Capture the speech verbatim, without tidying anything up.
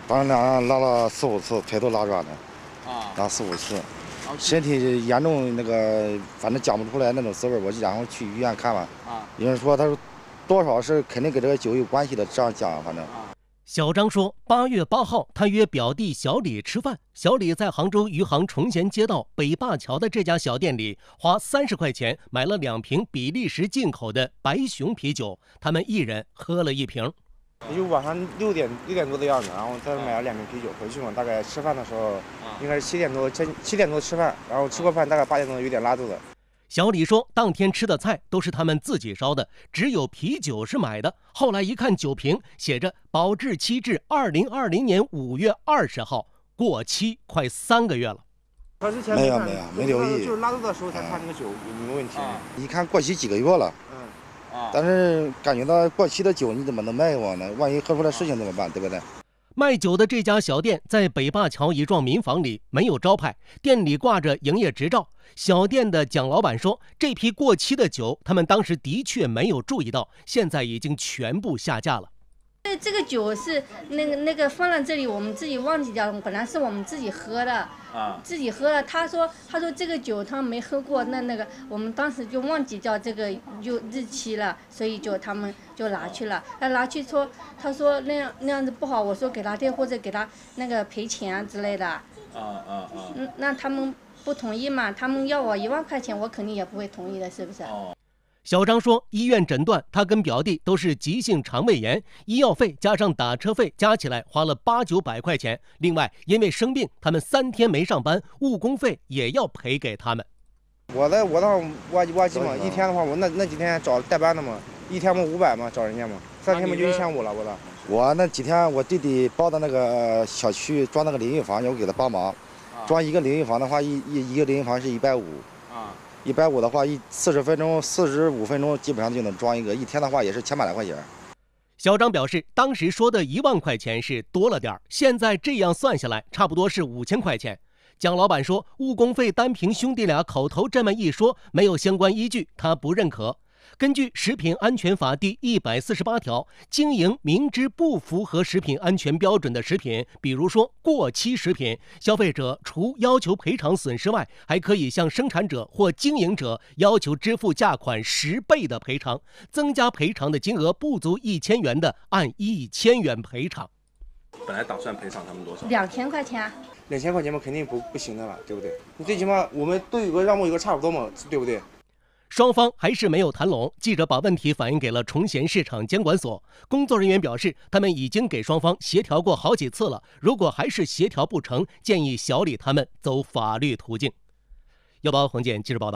把人俩拉了四五次，腿都拉断了， 啊， 拉四五次，身体严重那个，反正讲不出来那种滋味，我就然后去医院看了。啊，有人说他说多少是肯定跟这个酒有关系的，这样讲，反正。 小张说，八月八号，他约表弟小李吃饭。小李在杭州余杭崇贤街道北灞桥的这家小店里，花三十块钱买了两瓶比利时进口的白熊啤酒，他们一人喝了一瓶。 也就晚上六点六点多的样子，然后再买了两瓶啤酒回去嘛。大概吃饭的时候，应该是七点多，七七点多吃饭，然后吃过饭大概八点多有点拉肚子。 小李说，当天吃的菜都是他们自己烧的，只有啤酒是买的。后来一看酒瓶，写着保质期至二零二零年五月二十号，过期快三个月了。 他之前没有没有没留意， 就是拉肚子的时候才看这个酒有没有问题。 一看过期几个月了，嗯，啊，但是感觉到过期的酒你怎么能卖我呢？万一喝出来事情怎么办？对不对？ 卖酒的这家小店在北灞桥一幢民房里，没有招牌，店里挂着营业执照。小店的蒋老板说，这批过期的酒他们当时的确没有注意到，现在已经全部下架了。 这这个酒是那个那个放在这里，我们自己忘记掉了，本来是我们自己喝的，啊，自己喝了。他说他说这个酒他没喝过，那那个我们当时就忘记掉这个就日期了，所以就他们就拿去了。他拿去说，他说那样那样子不好，我说给他店或者给他那个赔钱啊之类的。啊啊啊！嗯，那他们不同意嘛？他们要我一万块钱，我肯定也不会同意的，是不是？哦。 小张说，医院诊断他跟表弟都是急性肠胃炎，医药费加上打车费加起来花了八九百块钱。另外，因为生病，他们三天没上班，误工费也要赔给他们。 我在我那挖挖机嘛，一天的话，我那那几天找代班的嘛，一天嘛五百嘛，找人家嘛，三天嘛就一千五了，我的。 我那几天我弟弟包的那个小区装那个淋浴房，我给他帮忙，装一个淋浴房的话，一一一个淋浴房是一百五。啊。一百五的话，一四十分钟、四十五分钟基本上就能装一个。一天的话也是千把来块钱。 小张表示，当时说的一万块钱是多了点，现在这样算下来，差不多是五千块钱。蒋老板说，误工费单凭兄弟俩口头这么一说，没有相关依据，他不认可。根据《食品安全法》第一百四十八条，经营明知不符合食品安全标准的食品，比如说过期食品，消费者除要求赔偿损失外，还可以向生产者或经营者要求支付价款十倍的赔偿，增加赔偿的金额不足一千元的，按一千元赔偿。 本来打算赔偿他们多少？ 两千块钱。 两千块钱嘛，肯定不不行的了，对不对？你最起码我们都有个让步，有个差不多嘛，对不对？ 双方还是没有谈拢，记者把问题反映给了崇贤市场监管所。工作人员表示，他们已经给双方协调过好几次了，如果还是协调不成，建议小李他们走法律途径。幺八黄健记者报道。